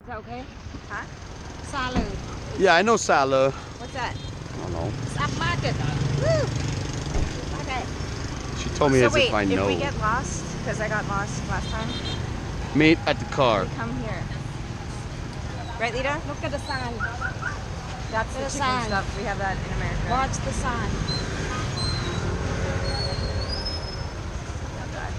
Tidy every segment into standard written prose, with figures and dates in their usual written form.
that okay? Huh? Salad. Yeah, I know Salah. What's that? I don't know. It's upmarket. Woo! Okay. She told me So as wait, if I know. if we get lost, because I got lost last time, Meet at the car. we come here. Right, Lita? Look at the sign. That's the The chicken sign. stuff. We have that in America. Watch the sign. Not bad.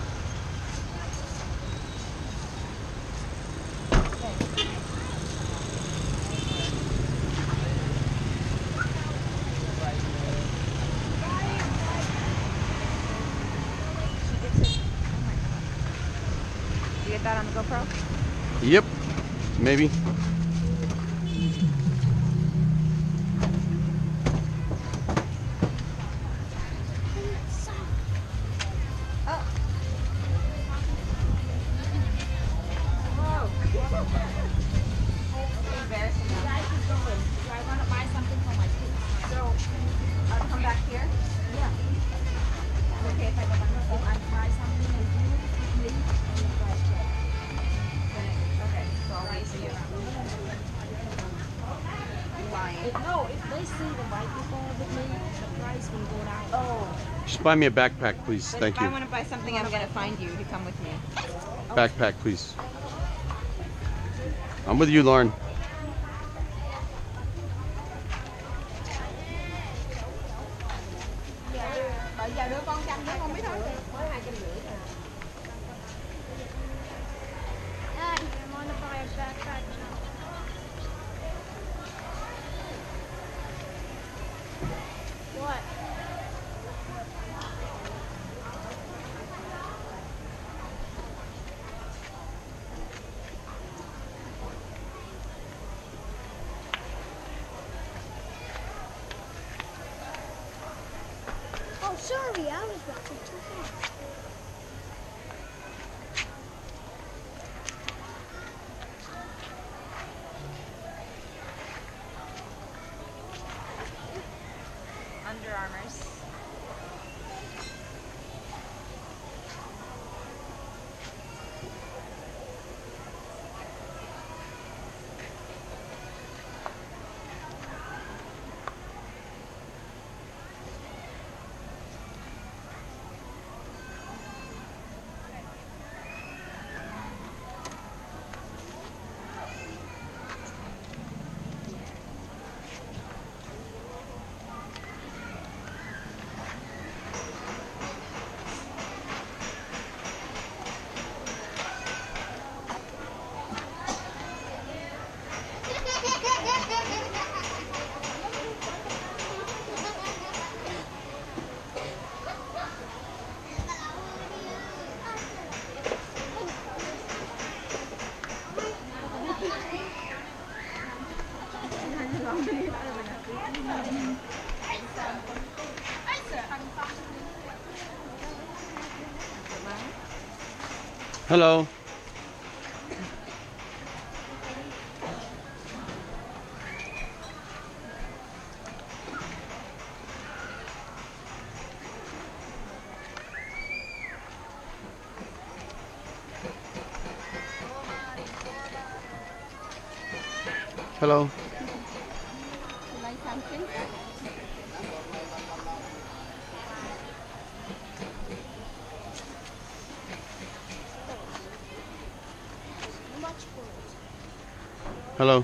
Did you get that on the GoPro? Yep. Maybe. Oh. Embarrassing. Guys is going. Do I want to buy something for my kids? So, I'll come back here. Yeah. Okay, if I go back, if I buy something and you leave, and you guys check. Okay, so I'll wait for you. Lying. If they see the white people with me, the price will go down. Oh. Just buy me a backpack, please. But Thank if I you. want to buy something, I'm going to find you to come with me. Backpack, please. I'm with you, Lauren. Bây giờ đứa con chăm đứa con biết thôi. Mới 250 à. Dad, I want to buy a backpack now. What? Oh, sorry, I was walking too fast. Under Armours. Hello. Hello. Like something? Hello.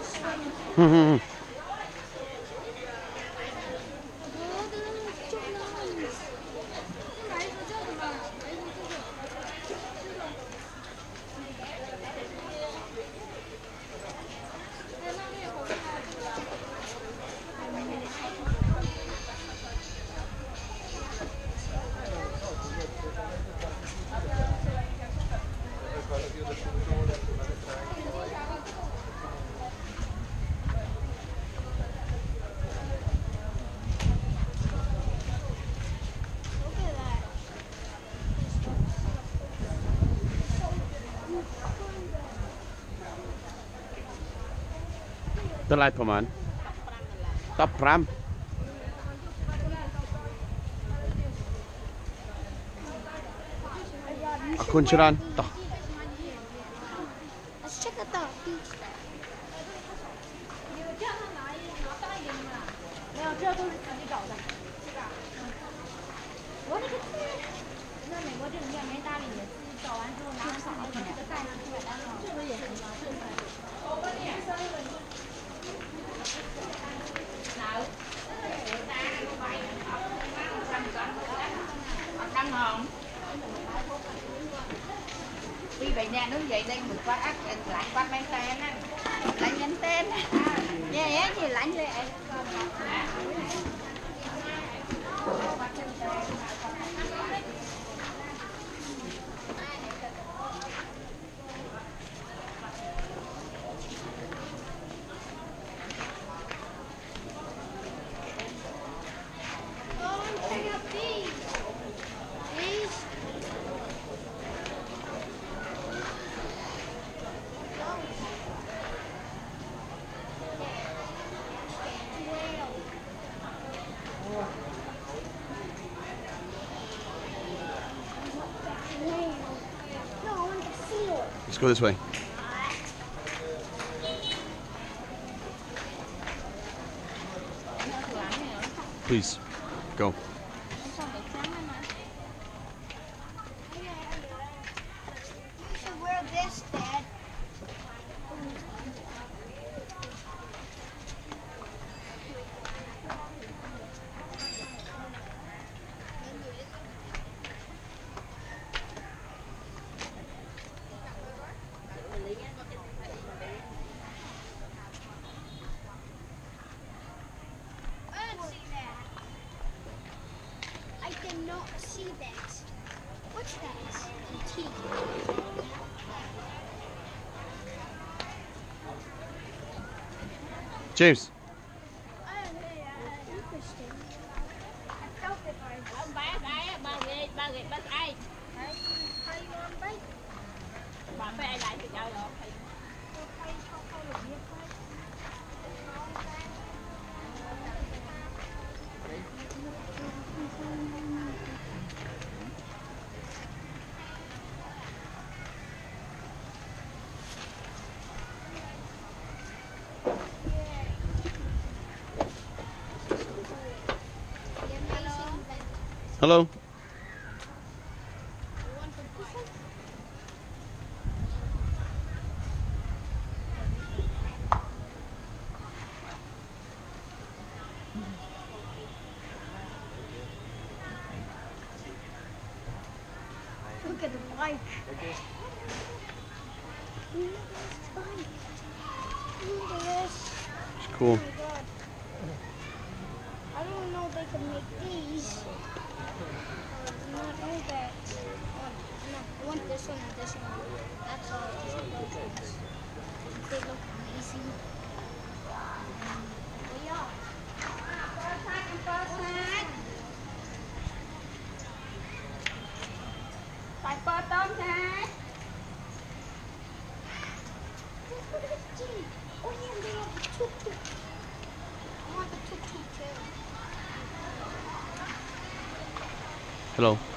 ตลาดประมาณตับพรามคุณชรันต่อ Let's check out the beach. 没有，这都是自己找的，是吧？我那个字，那美国这种店没搭理你，自己找完之后拿着这个袋子出来，这个也行吗？这个。 Đăng hồn. Vì vậy nè, nó vậy đây một quát ác, lãnh quát mấy tên á. Lãnh nhánh tên. Dạ, thì lãnh lệ. Check out these. These. Whale. No, I want the seal. Let's go this way. Please, go. You should wear this, Dad. I didn't see that. I did not see that. What's that? Antique. James. Interesting. I felt it hard. How you on bike? Hello. You want to push it? Look at the bike. Look at this bike. Look at this. It's cool. Oh my god. I don't know if they can make these. I do not know that. I want this one and this one. That's all. Those ones. They look amazing. Oh yeah. Phải bơ tôm nè. Look at this Jeep. Oh yeah, and they have the tuk-tuk. I want the tuk-tuk too. Hello.